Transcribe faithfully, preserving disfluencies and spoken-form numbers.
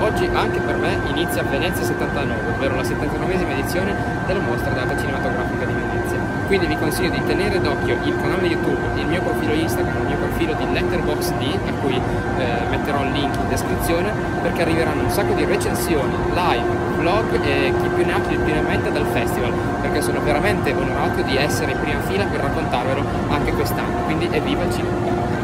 oggi anche per me inizia Venezia settantanove, ovvero la settantanovesima edizione della mostra d'arte cinematografica di Venezia. Quindi vi consiglio di tenere d'occhio il canale YouTube, il mio profilo Instagram, il mio profilo di Letterboxd, a cui eh, metterò il link in descrizione, perché arriveranno un sacco di recensioni, live, vlog e chi più ne ha più ne metta dal festival, perché sono veramente onorato di essere in prima fila per raccontarvelo anche quest'anno. Quindi evviva il cinema!